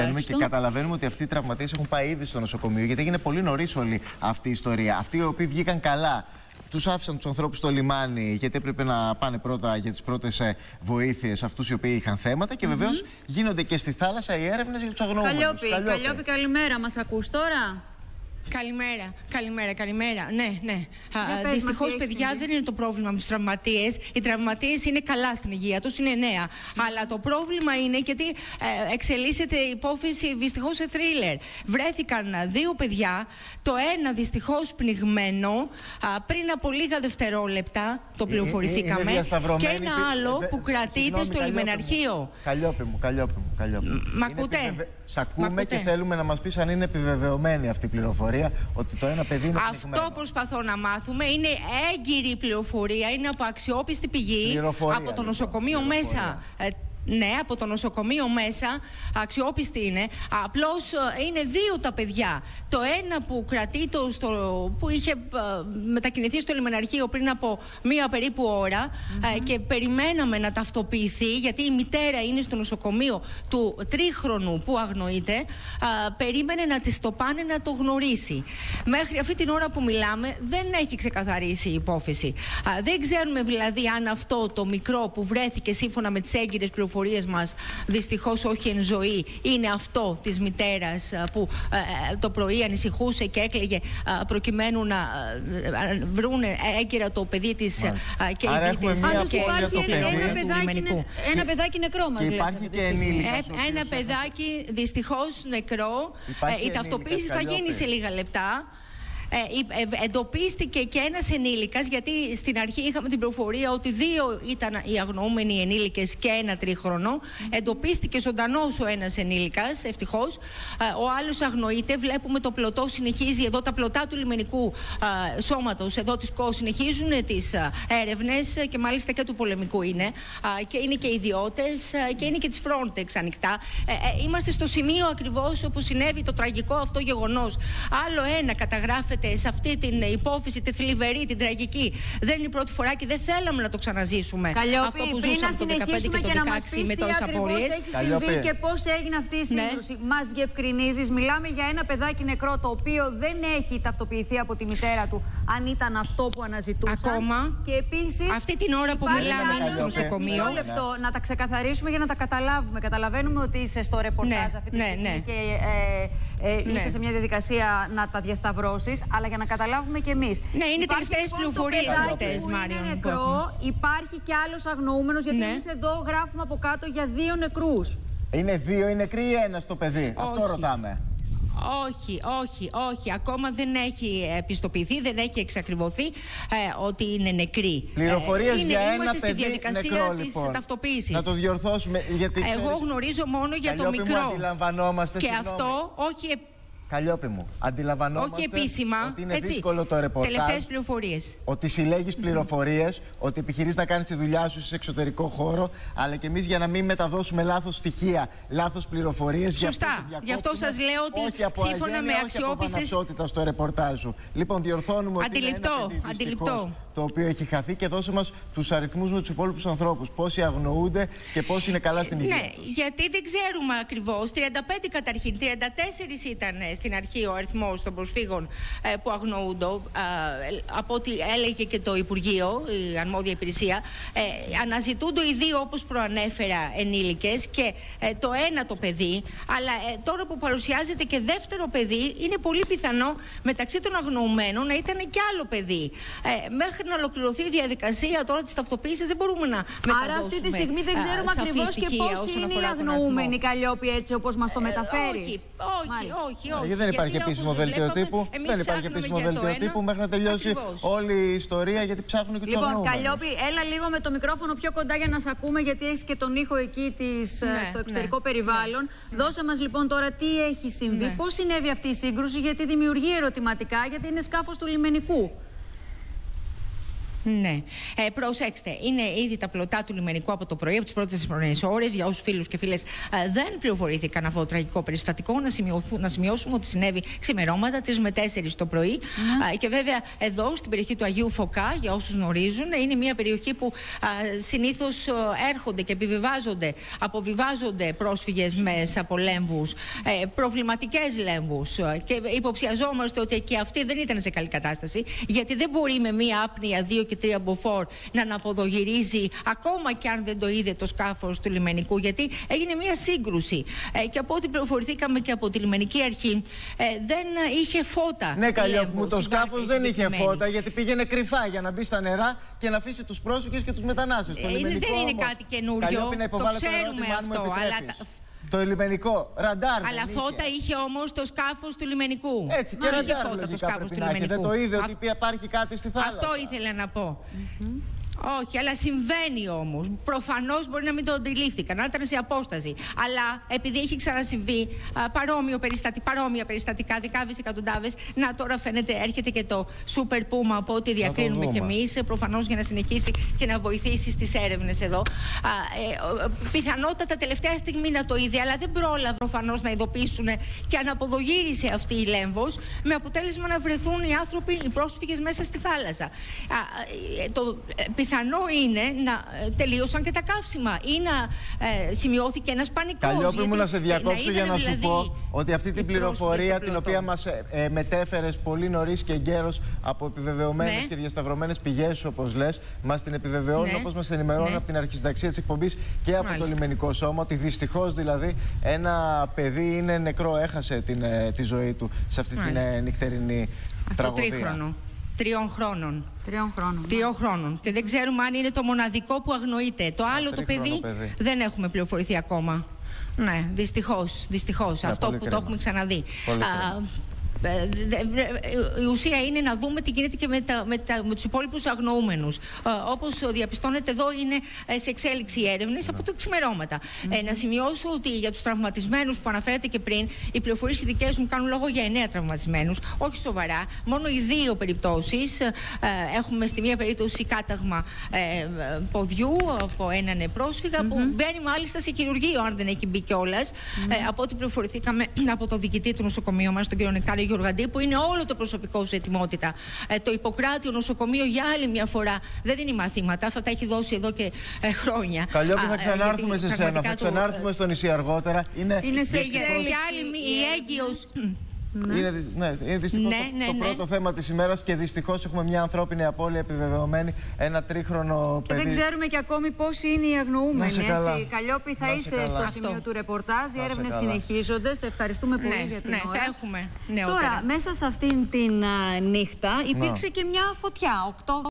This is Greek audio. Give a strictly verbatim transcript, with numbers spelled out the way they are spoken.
περιμένουμε και καταλαβαίνουμε ότι αυτοί οι τραυματίες έχουν πάει ήδη στο νοσοκομείο, γιατί έγινε πολύ νωρίς όλη αυτή η ιστορία. Αυτοί οι οποίοι βγήκαν καλά, τους άφησαν τους ανθρώπους στο λιμάνι, γιατί έπρεπε να πάνε πρώτα για τις πρώτες βοήθειες αυτούς οι οποίοι είχαν θέματα. Και βεβαίως mm-hmm. γίνονται και στη θάλασσα οι έρευνες για τους αγνοούμενους. Καλλιόπη, Καλλιόπη. Καλλιόπη, καλημέρα. Μας ακούς τώρα? Καλημέρα, καλημέρα, καλημέρα. Ναι, ναι. Δυστυχώς, παιδιά, δεν είναι το πρόβλημα με τους τραυματίες. Οι τραυματίες είναι καλά στην υγεία τους, είναι νέα. Mm. Αλλά το πρόβλημα είναι γιατί ε, εξελίσσεται η υπόθεση δυστυχώς σε θρίλερ. Βρέθηκαν δύο παιδιά, το ένα δυστυχώς πνιγμένο, α, πριν από λίγα δευτερόλεπτα, το πληροφορηθήκαμε. Και ένα άλλο που δε... κρατείται Συγγνώμη, στο λιμεναρχείο. Καλλιόπη μου, Καλλιόπη μου, Καλλιόπη μου. Μ' ακούτε? Επιβεβαι... Σ' ακούμε και θέλουμε να μας πεις αν είναι επιβεβαιωμένη αυτή η πληροφορία, ότι το ένα παιδί είναι πνιγμένο. Αυτό προσπαθώ να μάθουμε. Είναι έγκυρη πληροφορία, είναι από αξιόπιστη πηγή, από το νοσοκομείο μέσα. Ναι, από το νοσοκομείο μέσα, αξιόπιστη είναι. Απλώς είναι δύο τα παιδιά. Το ένα που κρατείται στο, που είχε μετακινηθεί στο λιμεναρχείο πριν από μία περίπου ώρα mm-hmm. και περιμέναμε να ταυτοποιηθεί, γιατί η μητέρα είναι στο νοσοκομείο του τρίχρονου που αγνοείται, περίμενε να της το πάνε να το γνωρίσει. Μέχρι αυτή την ώρα που μιλάμε δεν έχει ξεκαθαρίσει η υπόθεση. Δεν ξέρουμε δηλαδή αν αυτό το μικρό που βρέθηκε σύμφωνα με τις έγκυρες πληροφορίες μας, δυστυχώς όχι εν ζωή, είναι αυτό της μητέρας που ε, το πρωί ανησυχούσε και έκλαιγε ε, προκειμένου να ε, βρουν έγκυρα το παιδί της ε, και Άρα η δίτης. Πάντως υπάρχει ένα, ένα, παιδάκι, νε, ένα παιδάκι νεκρό μας. Και υπάρχει και ενήλικας. Ε, ένα παιδάκι δυστυχώς νεκρό. Ε, η ταυτοποίηση θα γίνει σε λίγα λεπτά. Ε, εντοπίστηκε και ένας ενήλικας, γιατί στην αρχή είχαμε την πληροφορία ότι δύο ήταν οι αγνοούμενοι ενήλικες και ένα τρίχρονο. Mm. Εντοπίστηκε ζωντανός ο ένας ενήλικας, ευτυχώς. Ο άλλος αγνοείται. Βλέπουμε το πλωτό συνεχίζει εδώ, τα πλωτά του λιμενικού α, σώματος εδώ της ΚΟ συνεχίζουν τις α, έρευνες και μάλιστα και του πολεμικού είναι. Α, και είναι και ιδιώτες α, και είναι και της Frontex ανοιχτά. Ε, ε, είμαστε στο σημείο ακριβώς όπου συνέβη το τραγικό αυτό γεγονός. Άλλο ένα καταγράφεται σε αυτή την υπόθεση, τη θλιβερή, την τραγική. Δεν είναι η πρώτη φορά και δεν θέλαμε να το ξαναζήσουμε. Καλλιόπη, αυτό που ζούσαμε το δεκαπέντε και το δεκαέξι με τόσες απώλειες. Πώς έχει συμβεί και πώς έγινε αυτή η σύγκρουση. Ναι. Μας διευκρινίζεις? Μιλάμε για ένα παιδάκι νεκρό το οποίο δεν έχει ταυτοποιηθεί από τη μητέρα του αν ήταν αυτό που αναζητούσαν. Ακόμα. Και επίσης, αυτή την ώρα που μιλάμε είναι στο νοσοκομείο. Μισό λεπτό, να τα ξεκαθαρίσουμε για να τα καταλάβουμε. Καταλαβαίνουμε ότι είσαι στο ρεπορτάζ ναι, αυτή τη ναι, στιγμή ναι. και ε, ε, ναι. είσαι σε μια διαδικασία να τα διασταυρώσεις, αλλά για να καταλάβουμε κι εμείς. Ναι, είναι τελευταίες λοιπόν, πληροφορίες αυτές, Μάριον. Νεκρό, υπάρχει κι άλλος αγνοούμενος, γιατί ναι. εμείς εδώ γράφουμε από κάτω για δύο νεκρούς. Είναι δύο οι νεκροί ή ένας το παιδί? Όχι. Αυτό ρωτάμε. Όχι, όχι, όχι. Ακόμα δεν έχει επιστοποιηθεί, δεν έχει εξακριβωθεί ε, ότι είναι νεκροί. Πληροφορίες ε, είναι, για είμαστε ένα στη παιδί διαδικασία νεκρό, της λοιπόν. ταυτοποίησης. Να το διορθώσουμε, γιατί Εγώ ξέρεις, γνωρίζω μόνο για το μικρό. Αντιλαμβανόμαστε, και συγγνώμη. αυτό όχι... Καλλιόπη μου, αντιλαμβανόμαστε όχι επίσημα, ότι είναι έτσι, δύσκολο το ρεπορτάζ. Τελευταίες πληροφορίες. Ότι συλλέγεις πληροφορίες, ότι επιχειρείς να κάνεις τη δουλειά σου σε εξωτερικό χώρο, αλλά και εμείς για να μην μεταδώσουμε λάθος στοιχεία, λάθος πληροφορίες. Σωστά. Γι' αυτό σας λέω ότι σύμφωνα αγένεια, με αξιόπιστες. Όχι από στο ρεπορτάζ σου. Λοιπόν, διορθώνουμε ότι είναι ένα παιδί δυστυχώς, το οποίο έχει χαθεί, και δώσε μας τους αριθμούς με τους υπόλοιπους ανθρώπους. Πόσοι αγνοούνται και πόσοι είναι καλά στην υγεία. Ναι, γιατί δεν ξέρουμε ακριβώς. τριάντα πέντε καταρχήν, τριάντα τέσσερα ήταν στην αρχή ο αριθμός των προσφύγων ε, που αγνοούνται, ε, από ό,τι έλεγε και το Υπουργείο, η αρμόδια υπηρεσία. Ε, αναζητούνται οι δύο, όπως προανέφερα, ενήλικες και ε, το ένα το παιδί. Αλλά ε, τώρα που παρουσιάζεται και δεύτερο παιδί, είναι πολύ πιθανό μεταξύ των αγνοουμένων να ήταν και άλλο παιδί. Ε, μέχρι να ολοκληρωθεί η διαδικασία τώρα της ταυτοποίησης δεν μπορούμε να μεταδώσουμε. Άρα αυτή τη στιγμή δεν ξέρουμε ακριβώς και πώς είναι οι αγνοούμενοι, Καλλιόπη, έτσι όπως μας το μεταφέρεις. Ε, όχι, όχι, όχι, όχι. Δεν υπάρχει επίσημο δελτίο τύπου. Δεν υπάρχει επίσημο δελτίο τύπου μέχρι να τελειώσει ακριβώς όλη η ιστορία, γιατί ψάχνουν και τους αγνοούμενους. Λοιπόν, Καλλιόπη, έλα λίγο με το μικρόφωνο πιο κοντά για να σε ακούμε, γιατί έχεις και τον ήχο εκεί της, ναι, στο εξωτερικό ναι, περιβάλλον. Ναι. Δώσε μας λοιπόν τώρα τι έχει συμβεί, ναι, πώς συνέβη αυτή η σύγκρουση, γιατί δημιουργεί ερωτηματικά, γιατί είναι σκάφος του λιμενικού. Ναι. Ε, προσέξτε, είναι ήδη τα πλωτά του λιμενικού από το πρωί, από τις πρώτες ώρες. Για όσους φίλους και φίλες ε, δεν πληροφορήθηκαν αυτό το τραγικό περιστατικό, να, να σημειώσουμε ότι συνέβη ξημερώματα, τρεις με τέσσερις το πρωί. Mm. Ε, και βέβαια εδώ στην περιοχή του Αγίου Φωκά, για όσους γνωρίζουν, είναι μια περιοχή που ε, συνήθως ε, έρχονται και επιβιβάζονται, αποβιβάζονται πρόσφυγες μέσα από λέμβους, ε, προβληματικές λέμβους. Ε, και υποψιαζόμαστε ότι και αυτή δεν ήταν σε καλή κατάσταση, γιατί δεν μπορεί με μία άπνοια δύο και τρία μποφόρ να αναποδογυρίζει, ακόμα και αν δεν το είδε το σκάφος του λιμενικού, γιατί έγινε μια σύγκρουση. Ε, και από ό,τι πληροφορηθήκαμε και από τη λιμενική αρχή, ε, δεν είχε φώτα. Ναι, Καλλιόπη μου, το σκάφος δεν είχε φώτα, γιατί πήγαινε κρυφά για να μπει στα νερά και να αφήσει τους πρόσφυγες και τους μετανάστες. Ε, δεν είναι όμως κάτι καινούριο. Το ξέρουμε αυτό. Αλλά... Το λιμενικό ραντάρ. Αλλά φώτα είχε, είχε όμως το σκάφος του λιμενικού. Έτσι, και ραντάρ φώτα το σκάφος του λιμενικού. Δεν το είδε Α... ότι υπάρχει κάτι στη θάλασσα. Αυτό ήθελα να πω. Mm-hmm. Όχι, αλλά συμβαίνει όμως. Προφανώς μπορεί να μην το αντιλήφθηκαν, να ήταν σε απόσταση. Αλλά επειδή έχει ξανασυμβεί α, παρόμοιο περιστατι, παρόμοια περιστατικά, δικάδες εκατοντάδες, να τώρα φαίνεται έρχεται και το Super Puma από ό,τι διακρίνουμε κι εμείς, προφανώς για να συνεχίσει και να βοηθήσει στις έρευνες εδώ. Α, ε, πιθανότατα τελευταία στιγμή να το είδε, αλλά δεν πρόλαβε προφανώς να ειδοποιήσουν και αναποδογύρισε αυτή η λέμβος, με αποτέλεσμα να βρεθούν οι άνθρωποι, οι πρόσφυγες μέσα στη θάλασσα. Α, ε, το, ε, πιθανό είναι να τελείωσαν και τα καύσιμα ή να ε, σημειώθηκε ένας πανικός. Καλλιόπη μου, να σε διακόψω να για να δηλαδή, σου πω ότι αυτή την πληροφορία την οποία μας ε, ε, μετέφερες πολύ νωρίς και εγκαίρος από επιβεβαιωμένες ναι. και διασταυρωμένες πηγές, όπως λες, μας την επιβεβαιώνουν, ναι. όπως μας ενημερώνουν ναι. από την αρχισυνταξία της εκπομπής και από Μάλιστα. το λιμενικό σώμα, ότι δυστυχώς δηλαδή ένα παιδί είναι νεκρό, έχασε την, ε, τη ζωή του σε αυτή Μάλιστα. την ε, νυχτερινή τραγωδία. Τριών χρόνων. Τριών χρόνων. Τριών χρόνων. Και δεν ξέρουμε αν είναι το μοναδικό που αγνοείται. Το άλλο το παιδί, παιδί δεν έχουμε πληροφορηθεί ακόμα. Ναι, δυστυχώς. Δυστυχώς. Ναι, αυτό που κρίμα. το έχουμε ξαναδεί. Η ουσία είναι να δούμε τι γίνεται και με, τα, με, τα, με τους υπόλοιπους αγνοούμενους. Όπως διαπιστώνεται εδώ, είναι σε εξέλιξη έρευνες από τα ξημερώματα. Mm-hmm. ε, να σημειώσω ότι για τους τραυματισμένους που αναφέρατε και πριν, οι πληροφορίες οι δικές μου κάνουν λόγο για εννέα τραυματισμένους, όχι σοβαρά. Μόνο οι δύο περιπτώσεις. Ε, έχουμε στη μία περίπτωση κάταγμα ε, ποδιού από έναν πρόσφυγα, mm-hmm. που μπαίνει μάλιστα σε χειρουργείο, αν δεν έχει μπει κιόλας. Mm-hmm. ε, από ό,τι πληροφορηθήκαμε από το διοικητή του νοσοκομείου μας, τον κύριο Νεκτάριο Γεωργαντή, που είναι όλο το προσωπικό σε ετοιμότητα. Ε, το Ιπποκράτιο νοσοκομείο για άλλη μια φορά δεν δίνει μαθήματα. Αυτά τα έχει δώσει εδώ και ε, χρόνια. Καλλιόπη, θα ξανάρθουμε σε σένα. Θα ξανάρθουμε το... στο νησί αργότερα. Είναι, είναι σε εξέλιξη. Η έγκυος. Ναι. Είναι, ναι, είναι δυστυχώς ναι, το, ναι, το ναι. πρώτο θέμα της ημέρας και δυστυχώς έχουμε μια ανθρώπινη απώλεια επιβεβαιωμένη, ένα τρίχρονο παιδί. Και δεν ξέρουμε και ακόμη πώς είναι οι αγνοούμενοι. Έτσι. Καλλιόπη, θα είσαι καλά. στο σημείο Αυτό. του ρεπορτάζ. Οι έρευνες συνεχίζονται. Σε ευχαριστούμε πολύ ναι, για την ναι, ώρα. Θα έχουμε Τώρα, μέσα σε αυτήν την uh, νύχτα υπήρξε no. και μια φωτιά. οκτώ